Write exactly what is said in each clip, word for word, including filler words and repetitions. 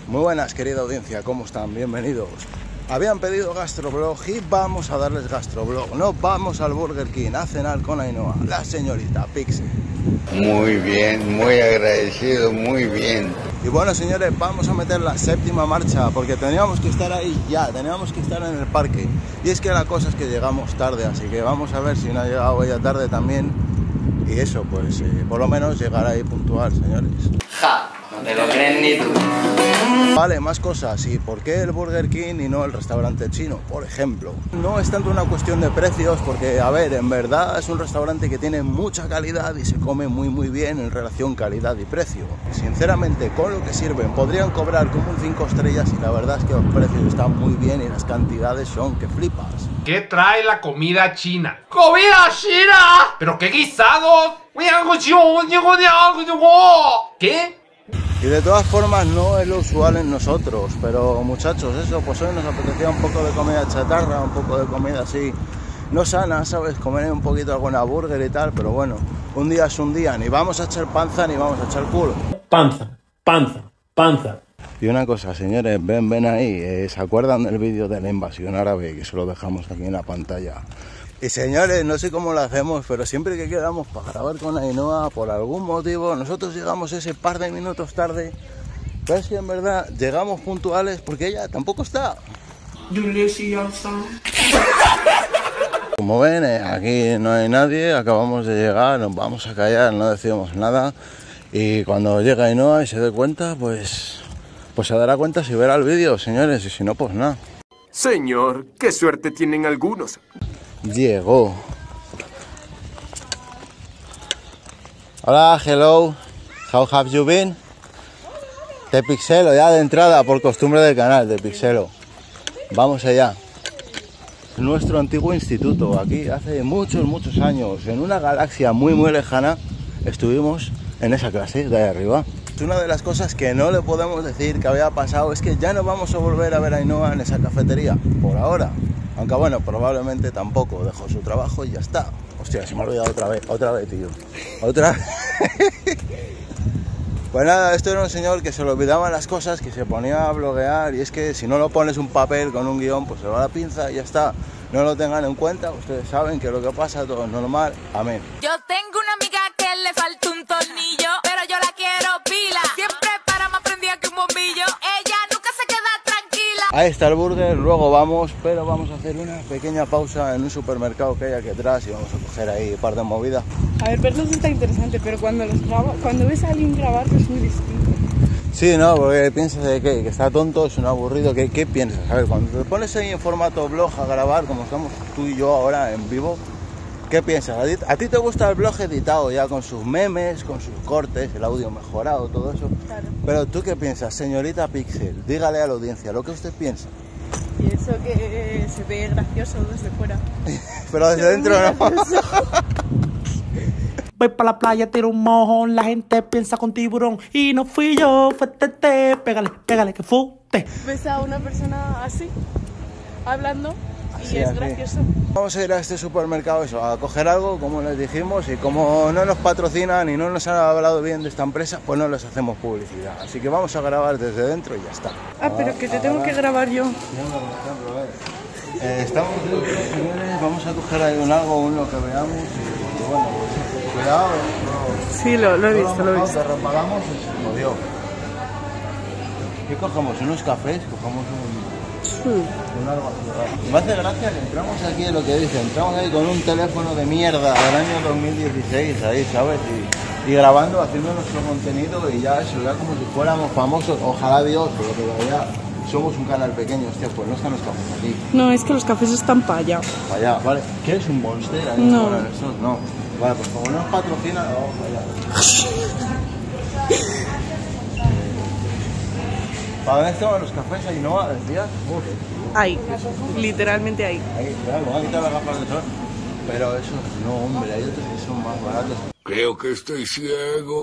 Muy buenas, querida audiencia, ¿cómo están? Bienvenidos. Habían pedido gastroblog y vamos a darles gastroblog. Nos vamos al Burger King a cenar con Ainhoa, la señorita Pixel. Muy bien, muy agradecido, muy bien. Y bueno, señores, vamos a meter la séptima marcha porque teníamos que estar ahí ya, teníamos que estar en el parque. Y es que la cosa es que llegamos tarde, así que vamos a ver si no ha llegado ella tarde también. Y eso, pues, eh, por lo menos llegar ahí puntual, señores. Ja, no te lo crees ni tú. Vale, más cosas. ¿Y por qué el Burger King y no el restaurante chino, por ejemplo? No es tanto una cuestión de precios, porque, a ver, en verdad es un restaurante que tiene mucha calidad y se come muy muy bien en relación calidad y precio. Sinceramente, con lo que sirven, podrían cobrar como un cinco estrellas y la verdad es que los precios están muy bien y las cantidades son que flipas. ¿Qué trae la comida china? ¡Comida china! ¿Pero qué guisados? ¿Qué? Y de todas formas no es lo usual en nosotros, pero muchachos, eso, pues hoy nos apetecía un poco de comida chatarra, un poco de comida así, no sana, ¿sabes? Comer un poquito alguna burger y tal, pero bueno, un día es un día, ni vamos a echar panza ni vamos a echar culo. Panza, panza, panza. Y una cosa, señores, ven, ven ahí, eh, ¿se acuerdan del vídeo de la invasión árabe? Que se lo dejamos aquí en la pantalla. Y señores, no sé cómo lo hacemos, pero siempre que quedamos para grabar con Ainhoa, por algún motivo, nosotros llegamos ese par de minutos tarde, pero es que en verdad llegamos puntuales porque ella tampoco está. Como ven, eh, aquí no hay nadie, acabamos de llegar, nos vamos a callar, no decimos nada. Y cuando llega Ainhoa y se dé cuenta, pues, pues se dará cuenta si verá el vídeo, señores, y si no, pues nada. Señor, qué suerte tienen algunos. Llegó. Hola, hello. How have you been? De Pixelo, ya de entrada, por costumbre del canal, de Pixelo. Vamos allá. Nuestro antiguo instituto, aquí hace muchos, muchos años, en una galaxia muy, muy lejana, estuvimos en esa clase de ahí arriba. Una de las cosas que no le podemos decir que había pasado es que ya no vamos a volver a ver a Ainhoa en esa cafetería, por ahora. Aunque bueno, probablemente tampoco, dejó su trabajo y ya está. Hostia, se me ha olvidado otra vez, otra vez, tío. Otra vez. Pues nada, esto era un señor que se le olvidaban las cosas, que se ponía a bloguear, y es que si no lo pones un papel con un guión, pues se va la pinza y ya está. No lo tengan en cuenta, ustedes saben que lo que pasa todo es normal. Amén. Yo tengo una amiga que le falta un tornillo, pero yo la quiero pila. Siempre para más prendida que un bombillo. Ella nunca se queda tranquila. Ahí está el burger, luego vamos, pero vamos a hacer una pequeña pausa en un supermercado que hay aquí atrás y vamos a coger ahí un par de movidas. A ver, verlos está interesante, pero cuando los graba, cuando ves a alguien grabar es muy distinto. Sí, no, porque piensas de que, que está tonto, es un aburrido. ¿Qué, ¿Qué piensas? A ver, cuando te pones ahí en formato blog a grabar, como estamos tú y yo ahora en vivo, ¿qué piensas? ¿A ti, a ti te gusta el blog editado ya con sus memes, con sus cortes, el audio mejorado, todo eso? Claro. Pero ¿tú qué piensas, señorita Pixel? Dígale a la audiencia lo que usted piensa. Y eso que se ve gracioso desde fuera. Pero desde dentro no. Voy para la playa, tiro un mojón, la gente piensa con tiburón. Y no fui yo, fue Tete, pégale, pégale, que fute. Ves a una persona así, hablando, y Sí, es así. gracioso. Vamos a ir a este supermercado eso, a coger algo, como les dijimos, y como no nos patrocinan y no nos han hablado bien de esta empresa, pues no les hacemos publicidad. Así que vamos a grabar desde dentro y ya está. Ah, pero que te tengo que grabar yo. Por ejemplo, a ver. Eh, estamos dentro, señores, vamos a coger ahí un algo, un lo que veamos y, y bueno, pues, cuidado, no, Sí, lo, lo he visto, lo he no, visto. te repagamos y se jodió. ¿Qué cogemos? ¿Unos cafés? Cogemos un, un algo así raro. Me hace gracia que entramos aquí en lo que dice, entramos ahí con un teléfono de mierda del año dos mil dieciséis ahí, ¿sabes? Y, y grabando, haciendo nuestro contenido y ya eso, ya como si fuéramos famosos, ojalá Dios, pero que todavía somos un canal pequeño, hostia, pues no están los cafés aquí. No, es que los cafés están para allá. Para allá, ¿vale? ¿Quieres un Monster? Ahí No. fuera de esos? No. Vale, pues como no nos patrocina, vamos para allá. ¿Para dónde estaban los cafés? Ahí no, decías. Uf. Ahí, literalmente ahí. Ahí, claro, vamos a quitar las gafas de sol. Pero esos, no, hombre, hay otros que son más baratos. Creo que estoy ciego.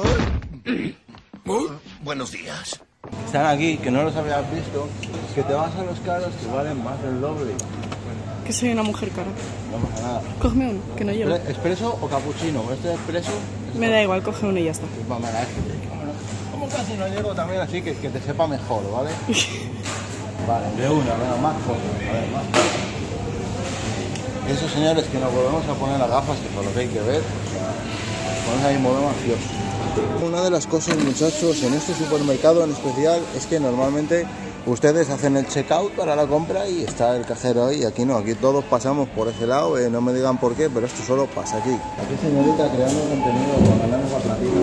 Buenos días. Están aquí, que no los habías visto, que te vas a los caros que valen más del doble. Que soy una mujer cara. No pasa nada. Cógeme uno, que no llevo. ¿Expreso o capuchino? Este es expreso. Me da igual, coge uno y ya está. Pues vamos a ver, ¿cómo casi no llego también así que, que te sepa mejor, ¿vale? Vale, de una, venga, más fotos, a ver, más fotos. Esos señores que nos volvemos a poner las gafas, que por lo que hay que ver, o sea, pones ahí modo mafioso. Una de las cosas, muchachos, en este supermercado en especial, es que normalmente ustedes hacen el checkout para la compra y está el cajero ahí. Aquí no, aquí todos pasamos por ese lado, eh, no me digan por qué, pero esto solo pasa aquí. Aquí, señorita, creando contenido para ganarnos la platita.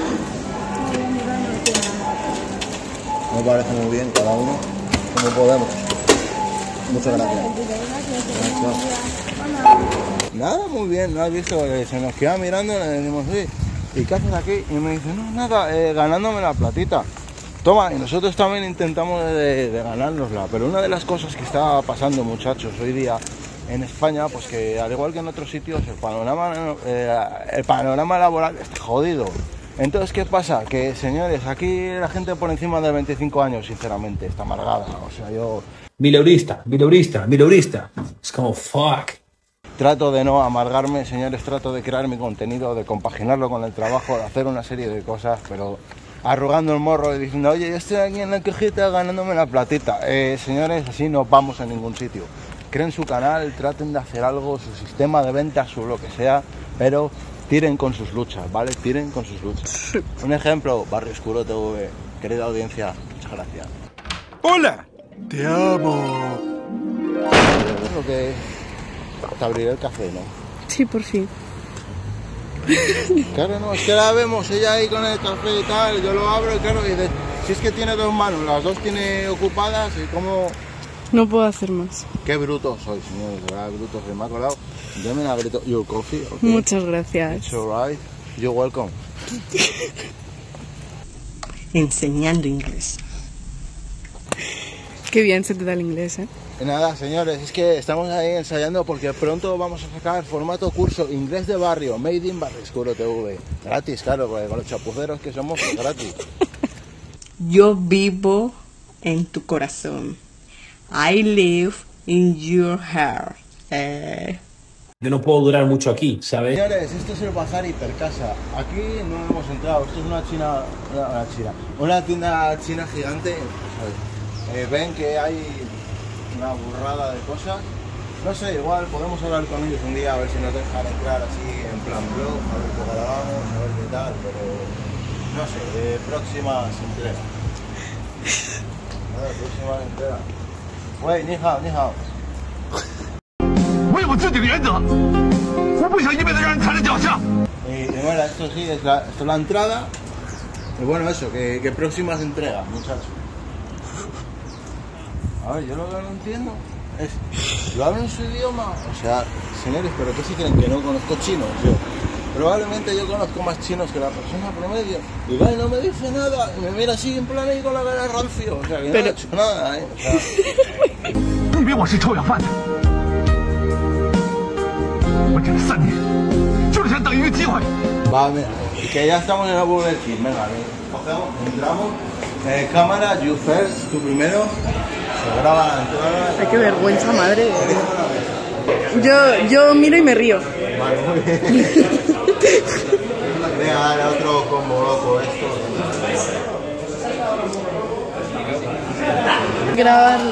Me parece muy bien, cada uno como podemos. Muchas gracias. Nada, muy bien, ¿no has visto? Eh, se nos queda mirando y le decimos, sí, ¿y qué haces aquí? Y me dice, no, nada, eh, ganándome la platita. Toma, y nosotros también intentamos de, de ganárnosla, pero una de las cosas que está pasando, muchachos, hoy día en España, pues que al igual que en otros sitios, el panorama, eh, el panorama laboral está jodido. Entonces, ¿qué pasa? Que, señores, aquí la gente por encima de veinticinco años, sinceramente, está amargada. O sea, yo... Mileurista, mileurista, mileurista. Es como, fuck. Trato de no amargarme, señores, trato de crear mi contenido, de compaginarlo con el trabajo, de hacer una serie de cosas, pero arrugando el morro y diciendo, oye, yo estoy aquí en la cajita ganándome la platita. Eh, señores, así no vamos a ningún sitio. Creen su canal, traten de hacer algo, su sistema de ventas, su lo que sea, pero tiren con sus luchas, ¿vale? Tiren con sus luchas. Un ejemplo, Barrio Oscuro T V. Querida audiencia, muchas gracias. ¡Hola! ¡Te amo! Es lo que... Te abriré el café, ¿no? Sí, por fin. Claro, no, es que la vemos ella ahí con el café y tal, yo lo abro y claro, y de, si es que tiene dos manos, las dos tiene ocupadas y como... No puedo hacer más. Qué brutos sois, señores, ¿verdad? Brutos, se me ha colado. Yo me abierto your coffee, okay? Muchas gracias. It's alright, you're welcome. Enseñando inglés. Qué bien se te da el inglés, ¿eh? Y nada, señores, es que estamos ahí ensayando porque pronto vamos a sacar formato curso inglés de barrio, Made in Barrio Oscuro T V. Gratis, claro, porque con los chapuceros que somos, pues gratis. Yo vivo en tu corazón. I live in your heart. Eh. Yo no puedo durar mucho aquí, ¿sabes? Señores, esto es el Bazar Hipercasa. Aquí no hemos entrado, esto es una china, una, una china, una tienda china gigante. Eh, ven que hay una burrada de cosas. No sé, igual podemos hablar con ellos un día a ver si nos dejan entrar así en plan blog, a ver cómo grabamos, a ver qué tal, pero no sé, de próximas entregas. A ver, próximas entregas. Wey, ni hao, ni hao. 我有自己的原则，我不想一辈子让人踩在脚下。 Y, y bueno, esto sí, es la, esto es la entrada. Y bueno, eso, que, que próximas entregas, muchachos. A ver, yo lo que no entiendo es, ¿lo hablo en su idioma? O sea, señores, ¿pero qué se creen? Que no conozco chino. Yo, probablemente yo conozco más chinos que la persona promedio. Y va y no me dice nada, y me mira así en plan ahí con la cara rancio. O sea, que no he hecho nada, ¿eh? O sea... 你以为我是臭要饭的？我这三年就是想等一个机会。 Va, mira, y que ya estamos en la Burger King, venga, cogemos, entramos. Eh, cámara, you first, tú primero. Se graba la entrada. Ay, qué vergüenza, madre. Yo, yo miro y me río. Vale, muy bien. Venga, dale otro combo loco esto. Grabarle.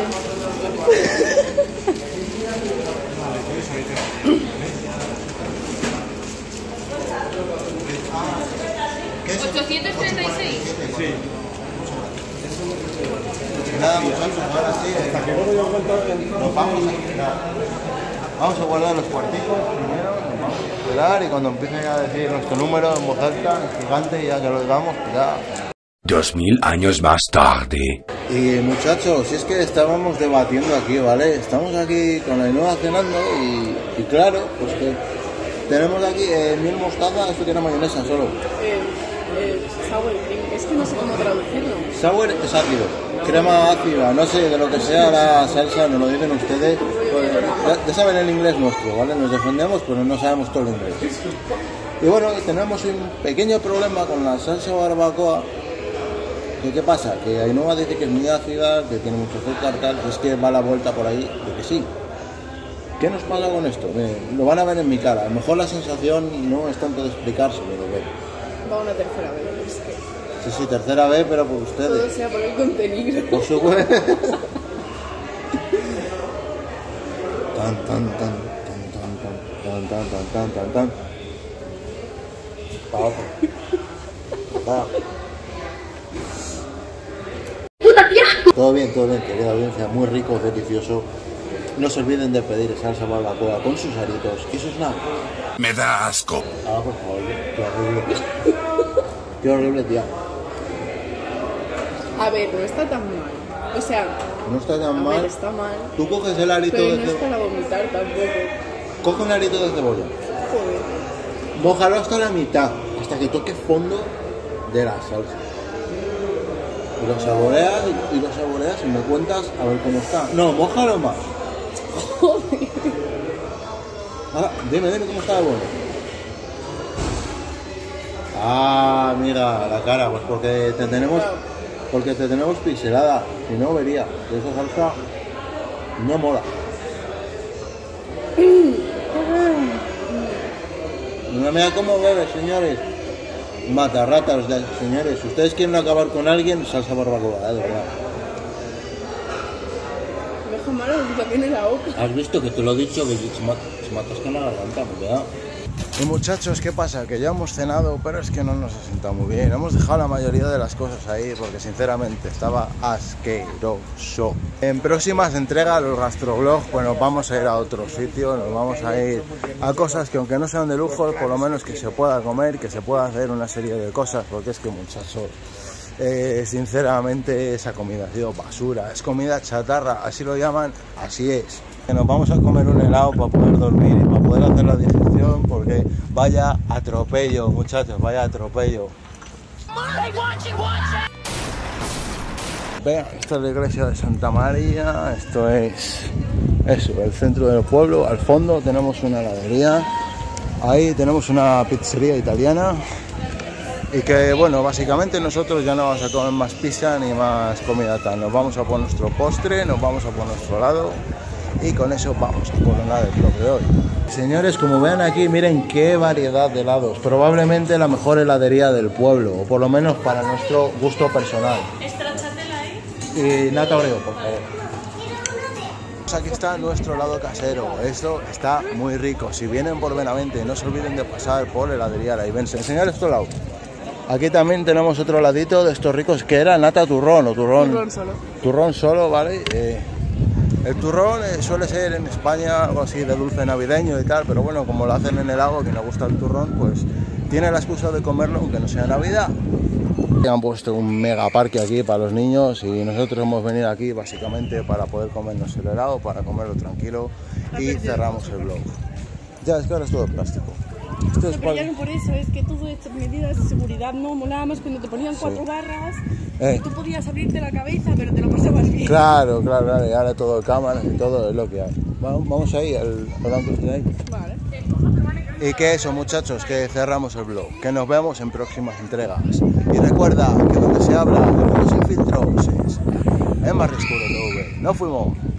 ochocientos treinta y seis. Sí. Nada, muchachos, ahora sí. Hasta que luego yo cuento, nos vamos a quedar. Vamos a guardar los cuarticos primero, nos vamos a quedar y cuando empiece a decir nuestro número en voz alta, gigante, ya que lo digamos, pues ya. Dos mil años más tarde. Y muchachos, si es que estábamos debatiendo aquí, ¿vale? Estamos aquí con la Ainhoa cenando y, y claro, pues que tenemos aquí eh, miel mostaza, esto tiene mayonesa solo. Eh, eh, sour cream, es que no sé cómo traducirlo. Sour es ácido, crema ácida, no sé, de lo que sea la salsa, nos lo dicen ustedes. Pues, ya, ya saben el inglés nuestro, ¿vale? Nos defendemos, pero no sabemos todo el inglés. Y bueno, tenemos un pequeño problema con la salsa barbacoa. ¿Y qué pasa? Que Ainhoa dice que es muy ácida, que tiene mucho azúcar, tal, y es que va la vuelta por ahí de que sí. ¿Qué nos pasa con esto? Miren, lo van a ver en mi cara. A lo mejor la sensación no es tanto de explicárselo, de ver. Va una tercera vez. Es que... Sí, sí, tercera vez, pero por Todo ustedes. sea por el contenido. Por supuesto. Tan, tan, tan, tan, tan, tan, tan, tan, tan, tan, tan. Pa' otro. Pa. Todo bien, todo bien, querida audiencia, muy rico, delicioso. No se olviden de pedir salsa barbacoa con sus aritos y sus nabos. Me da asco. Ah, por favor, qué horrible. Qué horrible, tía. A ver, no está tan mal. O sea, No está tan a mal. ver, está mal. Tú coges el arito Pero de no es cebolla. para vomitar tampoco. Coge un arito de cebolla. Joder. Mójalo hasta la mitad, hasta que toque fondo de la salsa. Y lo saboreas y lo saboreas y me cuentas a ver cómo está. No, mójalo más. Joder. Ahora, dime, dime cómo está de bueno. Ah, mira, la cara, pues porque te tenemos, porque te tenemos pixelada. Si no, vería que esa salsa no mola. No mira cómo bebe, señores. Matarratas, de, señores. Si ustedes quieren acabar con alguien, salsa barbacoa, eh, de verdad. Me deja mal la situación en la boca. ¿Has visto que te lo he dicho? Que se mat- se matas con la garganta, ¿verdad? Y muchachos, ¿qué pasa? Que ya hemos cenado, pero es que no nos ha sentado muy bien. Hemos dejado la mayoría de las cosas ahí porque sinceramente estaba asqueroso. En próximas entregas, los gastrovlogs, pues nos vamos a ir a otro sitio, nos vamos a ir a cosas que aunque no sean de lujo, por lo menos que se pueda comer, que se pueda hacer una serie de cosas, porque es que muchachos, eh, sinceramente esa comida ha sido basura, es comida chatarra, así lo llaman, así es. Que nos vamos a comer un helado para poder dormir y para poder hacer la digestión, porque vaya atropello, muchachos, vaya atropello. Vean, esta es la iglesia de Santa María, esto es eso, el centro del pueblo. Al fondo tenemos una heladería, ahí tenemos una pizzería italiana. Y que bueno, básicamente nosotros ya no vamos a comer más pizza ni más comida tal, nos vamos a por nuestro postre, nos vamos a por nuestro helado. Y con eso vamos a coronar el vlog de hoy. Señores, como vean aquí, miren qué variedad de helados. Probablemente la mejor heladería del pueblo, o por lo menos para nuestro gusto personal. Estrachatela ahí. Y nata Oreo, por favor. Aquí está nuestro helado casero. Esto está muy rico. Si vienen por Benavente, no se olviden de pasar por heladería La Ibense. Enseñar esto helado. Aquí también tenemos otro heladito de estos ricos que era nata turrón o turrón. Turrón solo. Turrón solo, ¿vale? Eh, El turrón eh, suele ser en España algo así de dulce navideño y tal, pero bueno, como lo hacen en el lago, que nos gusta el turrón, pues tiene la excusa de comerlo aunque no sea Navidad. Han puesto un mega parque aquí para los niños y nosotros hemos venido aquí básicamente para poder comernos el helado, para comerlo tranquilo y cerramos el vlog. Ya, es que ahora es todo plástico. Esto es No, pero para... ya no por eso, es que todas estas medidas de seguridad no molaba más cuando te ponían cuatro Sí. barras Eh. y tú podías abrirte la cabeza, pero te lo pasabas bien. Claro, claro, claro, y ahora todo cámaras y todo es lo que hay. Vamos, vamos ahí, al blanco de ahí. Vale. Y que eso, muchachos, que cerramos el vlog, que nos vemos en próximas entregas. Y recuerda que donde se habla, donde se filtros es, es más oscuro todo, no fuimos.